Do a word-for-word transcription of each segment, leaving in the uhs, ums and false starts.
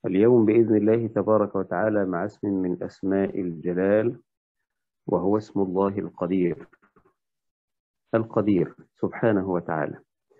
اليوم بإذن الله تبارك وتعالى مع اسم من أسماء الجلال، وهو اسم الله القدير. القدير سبحانه وتعالى.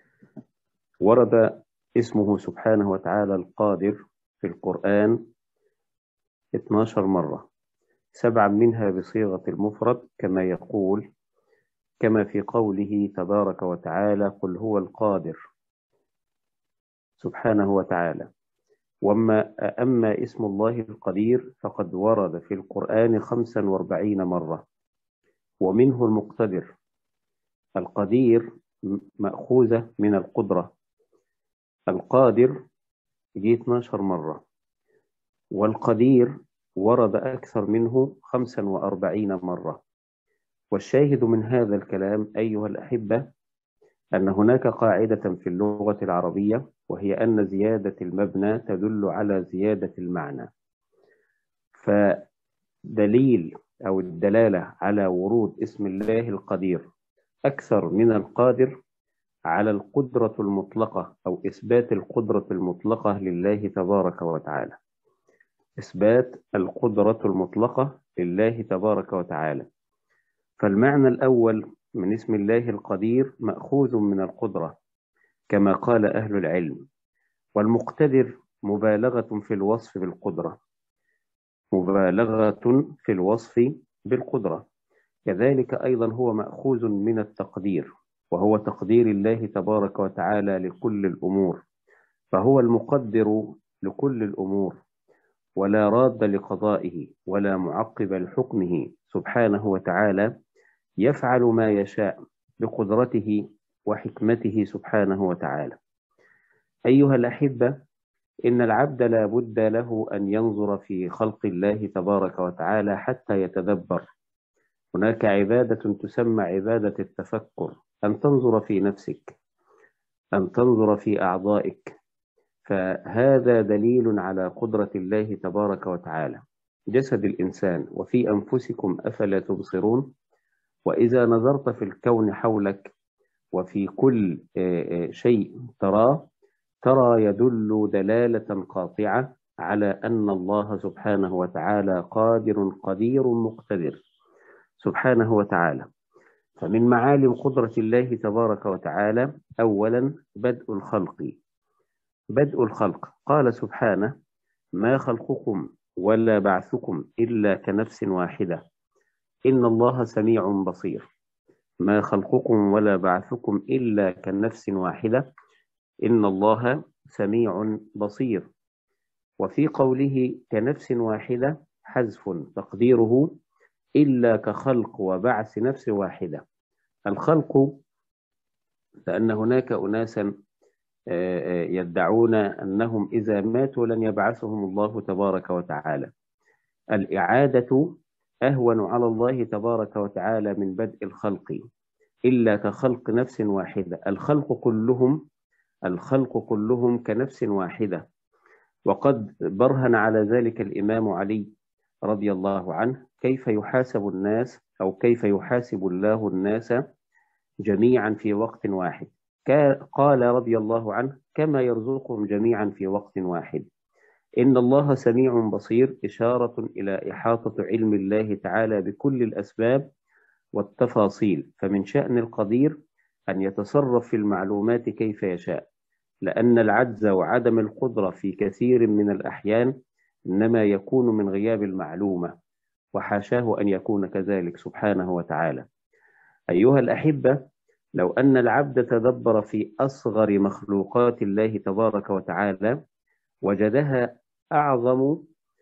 ورد اسمه سبحانه وتعالى القادر في القرآن اثناشر مرة، سبعا منها بصيغة المفرد كما يقول كما في قوله تبارك وتعالى: قل هو القادر سبحانه وتعالى. وأما أما اسم الله القدير فقد ورد في القرآن خمسا واربعين مرة، ومنه المقتدر. القدير مأخوذة من القدرة. القادر جه اثناشر مرة، والقدير ورد أكثر منه خمسا وأربعين مرة. والشاهد من هذا الكلام أيها الأحبة أن هناك قاعدة في اللغة العربية، وهي أن زيادة المبنى تدل على زيادة المعنى. فدليل أو الدلالة على ورود اسم الله القدير أكثر من القادر على القدرة المطلقة، أو إثبات القدرة المطلقة لله تبارك وتعالى. إثبات القدرة المطلقة لله تبارك وتعالى. فالمعنى الأول من اسم الله القدير مأخوذ من القدرة كما قال أهل العلم، والمقتدر مبالغة في الوصف بالقدرة، مبالغة في الوصف بالقدرة. كذلك أيضا هو مأخوذ من التقدير، وهو تقدير الله تبارك وتعالى لكل الأمور، فهو المقدر لكل الأمور، ولا راد لقضائه ولا معقب لحكمه سبحانه وتعالى، يفعل ما يشاء بقدرته وحكمته سبحانه وتعالى. أيها الأحبة، إن العبد لا بد له أن ينظر في خلق الله تبارك وتعالى حتى يتدبر. هناك عبادة تسمى عبادة التفكر، أن تنظر في نفسك، أن تنظر في أعضائك، فهذا دليل على قدرة الله تبارك وتعالى. جسد الإنسان: وفي أنفسكم أفلا تبصرون. وإذا نظرت في الكون حولك وفي كل شيء تراه، ترى يدل دلالة قاطعة على أن الله سبحانه وتعالى قادر قدير مقتدر سبحانه وتعالى. فمن معالم قدرة الله تبارك وتعالى أولا بدء الخلق. بدء الخلق، قال سبحانه: ما خلقكم ولا بعثكم إلا كنفس واحدة إن الله سميع بصير. ما خلقكم ولا بعثكم إلا كنفس واحدة إن الله سميع بصير. وفي قوله كنفس واحدة حذف تقديره إلا كخلق وبعث نفس واحدة. الخلق لأن هناك أناسا يدعون أنهم إذا ماتوا لن يبعثهم الله تبارك وتعالى. الإعادة أهون على الله تبارك وتعالى من بدء الخلق، إلا كخلق نفس واحدة. الخلق كلهم الخلق كلهم كنفس واحدة. وقد برهن على ذلك الإمام علي رضي الله عنه كيف يحاسب الناس، أو كيف يحاسب الله الناس جميعا في وقت واحد. قال رضي الله عنه: كما يرزقهم جميعا في وقت واحد. إن الله سميع بصير، إشارة إلى إحاطة علم الله تعالى بكل الأسباب والتفاصيل. فمن شأن القدير أن يتصرف في المعلومات كيف يشاء، لأن العجز وعدم القدرة في كثير من الأحيان إنما يكون من غياب المعلومة، وحاشاه أن يكون كذلك سبحانه وتعالى. أيها الأحبة، لو أن العبد تدبر في أصغر مخلوقات الله تبارك وتعالى وجدها أعظم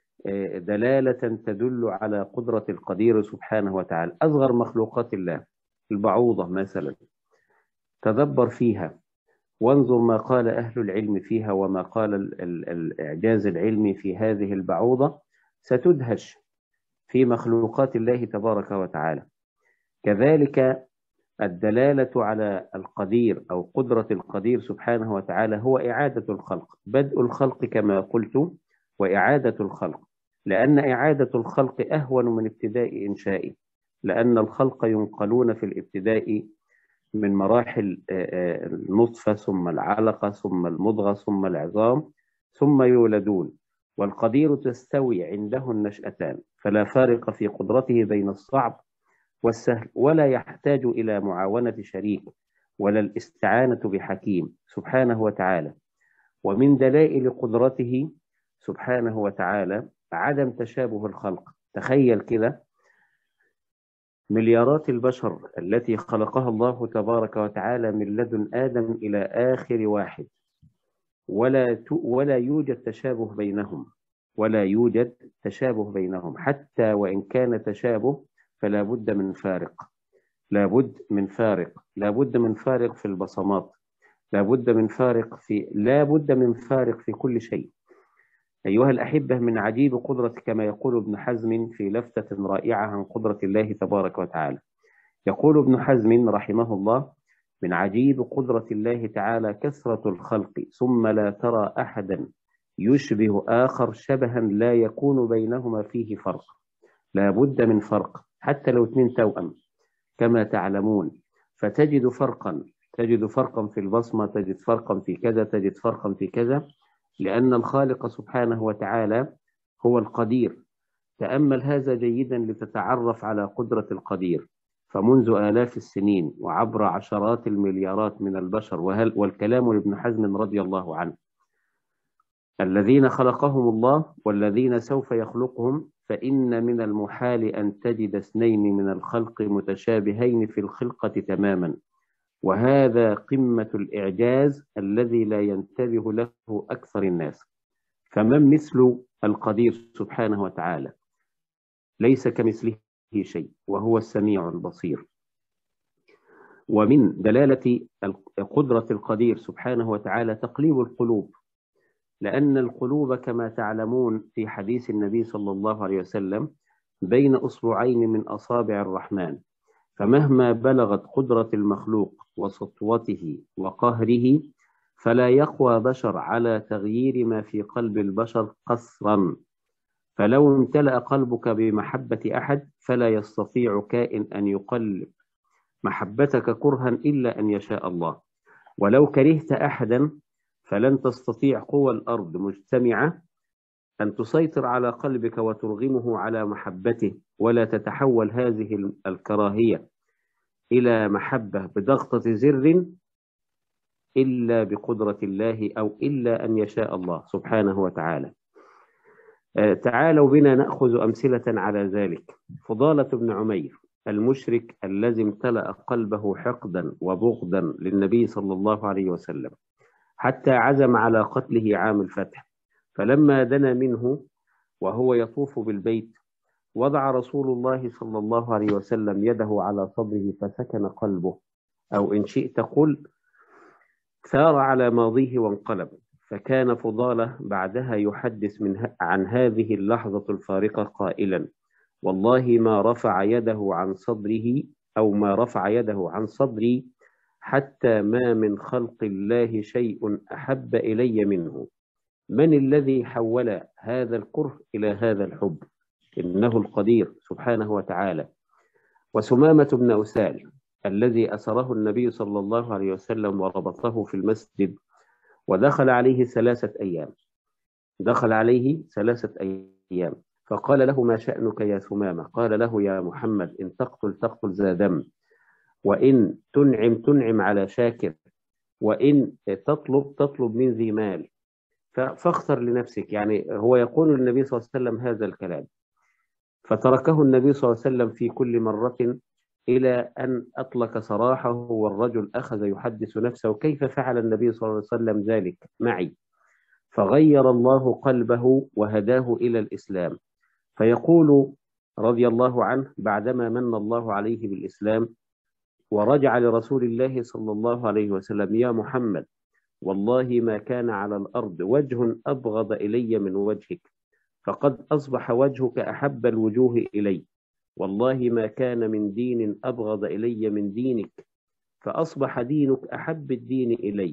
دلالة تدل على قدرة القدير سبحانه وتعالى. أصغر مخلوقات الله البعوضة مثلا، تدبر فيها وانظر ما قال أهل العلم فيها وما قال الإعجاز العلمي في هذه البعوضة، ستدهش في مخلوقات الله تبارك وتعالى. كذلك الدلالة على القدير أو قدرة القدير سبحانه وتعالى هو إعادة الخلق. بدء الخلق كما قلت، وإعادة الخلق، لأن إعادة الخلق أهون من ابتداء إنشائه، لأن الخلق ينقلون في الابتداء من مراحل النطفة ثم العلقة ثم المضغة ثم العظام ثم يولدون. والقدير تستوي عنده النشأتان، فلا فارق في قدرته بين الصعب والسهل، ولا يحتاج إلى معاونة شريك ولا الاستعانة بحكيم سبحانه وتعالى. ومن دلائل قدرته سبحانه وتعالى عدم تشابه الخلق. تخيل كده مليارات البشر التي خلقها الله تبارك وتعالى من لدن آدم إلى آخر واحد، ولا ولا يوجد تشابه بينهم، ولا يوجد تشابه بينهم حتى وإن كان تشابه فلا بد من فارق، لا بد من فارق، لا بد من فارق في البصمات، لا بد من فارق في لا بد من فارق في كل شيء. أيها الأحبة، من عجيب قدرة كما يقول ابن حزم في لفتة رائعة عن قدرة الله تبارك وتعالى. يقول ابن حزم رحمه الله: من عجيب قدرة الله تعالى كثرة الخلق، ثم لا ترى أحدا يشبه آخر شبها لا يكون بينهما فيه فرق. لا بد من فرق حتى لو اثنين توأم كما تعلمون، فتجد فرقا، تجد فرقا في البصمة، تجد فرقا في كذا، تجد فرقا في كذا، لأن الخالق سبحانه وتعالى هو القدير. تأمل هذا جيدا لتتعرف على قدرة القدير. فمنذ آلاف السنين وعبر عشرات المليارات من البشر، وهل والكلام لابن حزم رضي الله عنه، الذين خلقهم الله والذين سوف يخلقهم، فإن من المحال أن تجد اثنين من الخلق متشابهين في الخلقة تماما، وهذا قمة الإعجاز الذي لا ينتبه له أكثر الناس. فمن مثل القدير سبحانه وتعالى؟ ليس كمثله شيء، وهو السميع البصير. ومن دلالة قدرة القدير سبحانه وتعالى تقليب القلوب، لأن القلوب كما تعلمون في حديث النبي صلى الله عليه وسلم بين أصبعين من أصابع الرحمن، فمهما بلغت قدرة المخلوق وسطوته وقهره فلا يقوى بشر على تغيير ما في قلب البشر قصرا. فلو امتلأ قلبك بمحبة أحد فلا يستطيع كائن أن يقلب محبتك كرها إلا أن يشاء الله، ولو كرهت أحدا فلن تستطيع قوى الأرض مجتمعة أن تسيطر على قلبك وترغمه على محبته، ولا تتحول هذه الكراهية إلى محبة بضغطة زر إلا بقدرة الله، أو إلا أن يشاء الله سبحانه وتعالى. تعالوا بنا نأخذ أمثلة على ذلك. فضالة بن عمير المشرك الذي امتلأ قلبه حقدا وبغضا للنبي صلى الله عليه وسلم حتى عزم على قتله عام الفتح، فلما دنا منه وهو يطوف بالبيت وضع رسول الله صلى الله عليه وسلم يده على صدره فسكن قلبه، أو إن شئت قل ثار على ماضيه وانقلب. فكان فضالة بعدها يحدث من عن هذه اللحظة الفارقة قائلا: والله ما رفع يده عن صدره أو ما رفع يده عن صدري حتى ما من خلق الله شيء أحب إلي منه. من الذي حول هذا الكره إلى هذا الحب؟ إنه القدير سبحانه وتعالى. وسمامة بن أسال الذي أسره النبي صلى الله عليه وسلم وربطه في المسجد ودخل عليه ثلاثة أيام دخل عليه ثلاثة أيام فقال له: ما شأنك يا ثمامة؟ قال له: يا محمد، إن تقتل تقتل ذا دم، وإن تنعم تنعم على شاكر، وإن تطلب تطلب من ذي مال، فاختر لنفسك. يعني هو يقول للنبي صلى الله عليه وسلم هذا الكلام، فتركه النبي صلى الله عليه وسلم في كل مرة إلى أن أطلق سراحه، والرجل أخذ يحدث نفسه: كيف فعل النبي صلى الله عليه وسلم ذلك معي؟ فغير الله قلبه وهداه إلى الإسلام. فيقول رضي الله عنه بعدما من الله عليه بالإسلام ورجع لرسول الله صلى الله عليه وسلم: يا محمد، والله ما كان على الأرض وجه أبغض إلي من وجهك، فقد أصبح وجهك أحب الوجوه إلي. والله ما كان من دين أبغض إلي من دينك، فأصبح دينك أحب الدين إلي.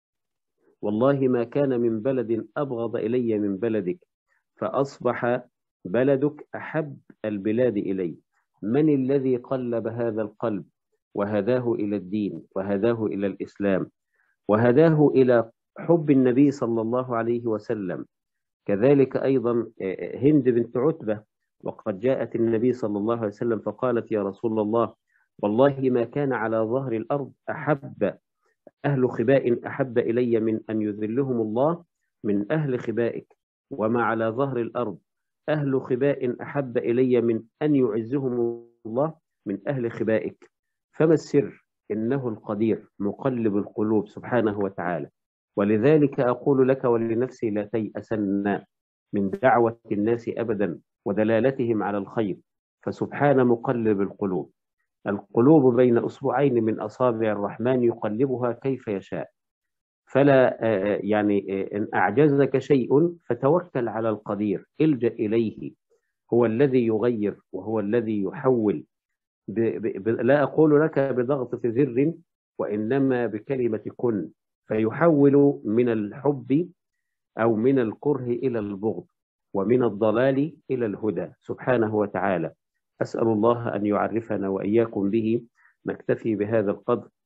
والله ما كان من بلد أبغض إلي من بلدك، فأصبح بلدك أحب البلاد إلي. من الذي قلب هذا القلب وهداه إلى الدين وهداه إلى الإسلام وهداه إلى حب النبي صلى الله عليه وسلم؟ كذلك أيضا هند بنت عتبة، وقد جاءت النبي صلى الله عليه وسلم فقالت: يا رسول الله، والله ما كان على ظهر الأرض أحب أهل خباء أحب إلي من أن يذلهم الله من أهل خبائك، وما على ظهر الأرض أهل خباء أحب إلي من أن يعزهم الله من أهل خبائك. فما السر؟ إنه القدير مقلب القلوب سبحانه وتعالى. ولذلك أقول لك ولنفسي: لا تيأسن من دعوة الناس أبدا ودلالتهم على الخير، فسبحان مقلب القلوب. القلوب بين أصبعين من أصابع الرحمن يقلبها كيف يشاء. فلا يعني إن أعجزك شيء فتوكل على القدير، الجأ إليه، هو الذي يغير وهو الذي يحول. ب ب ب لا أقول لك بضغط زر، وإنما بكلمة كن، فيحول من الحب أو من الكره إلى البغض، ومن الضلال إلى الهدى سبحانه وتعالى. أسأل الله أن يعرفنا وإياكم به. نكتفي بهذا القدر.